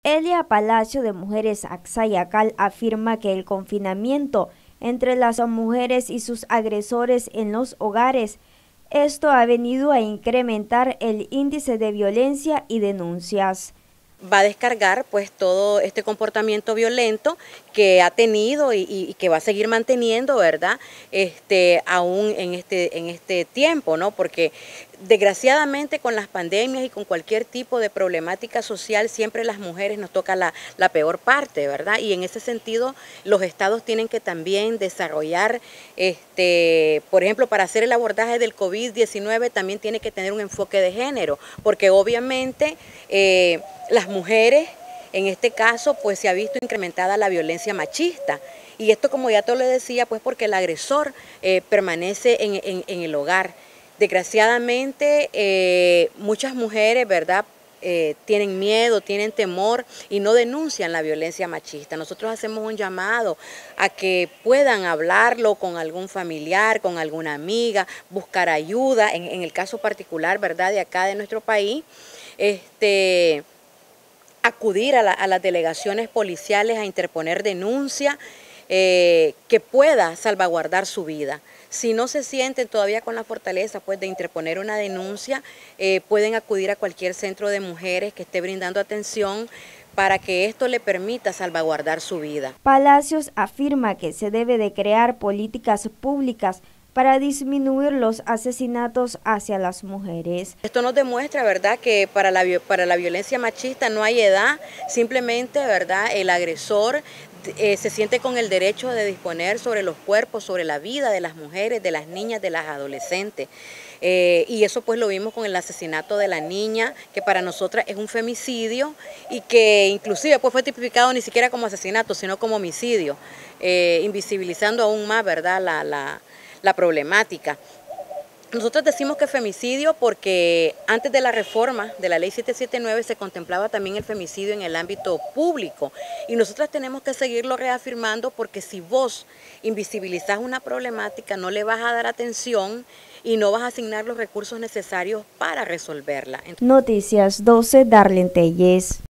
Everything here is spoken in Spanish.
Elia Palacio de Mujeres Axayacal afirma que el confinamiento entre las mujeres y sus agresores en los hogares, esto ha venido a incrementar el índice de violencia y denuncias. Va a descargar pues todo este comportamiento violento que ha tenido y que va a seguir manteniendo, ¿verdad? Aún en este tiempo, ¿no? Porque desgraciadamente con las pandemias y con cualquier tipo de problemática social siempre las mujeres nos toca la peor parte, ¿verdad? Y en ese sentido los estados tienen que también desarrollar, por ejemplo, para hacer el abordaje del COVID-19 también tiene que tener un enfoque de género, porque obviamente las mujeres, en este caso, pues se ha visto incrementada la violencia machista. Y esto, como ya te lo decía, pues porque el agresor permanece en el hogar. Desgraciadamente, muchas mujeres, ¿verdad?, tienen miedo, tienen temor y no denuncian la violencia machista. Nosotros hacemos un llamado a que puedan hablarlo con algún familiar, con alguna amiga, buscar ayuda, en el caso particular, ¿verdad?, de acá de nuestro país, acudir a las delegaciones policiales a interponer denuncia que pueda salvaguardar su vida. Si no se sienten todavía con la fortaleza pues, de interponer una denuncia, pueden acudir a cualquier centro de mujeres que esté brindando atención para que esto le permita salvaguardar su vida. Palacios afirma que se debe de crear políticas públicas para disminuir los asesinatos hacia las mujeres. Esto nos demuestra, ¿verdad?, que para la violencia machista no hay edad, simplemente, ¿verdad?, el agresor se siente con el derecho de disponer sobre los cuerpos, sobre la vida de las mujeres, de las niñas, de las adolescentes. Y eso pues lo vimos con el asesinato de la niña, que para nosotras es un femicidio y que inclusive pues fue tipificado ni siquiera como asesinato, sino como homicidio, invisibilizando aún más, ¿verdad?, la problemática. Nosotros decimos que femicidio porque antes de la reforma de la ley 779 se contemplaba también el femicidio en el ámbito público y nosotras tenemos que seguirlo reafirmando porque si vos invisibilizás una problemática no le vas a dar atención y no vas a asignar los recursos necesarios para resolverla. Noticias 12, Darlene Telles.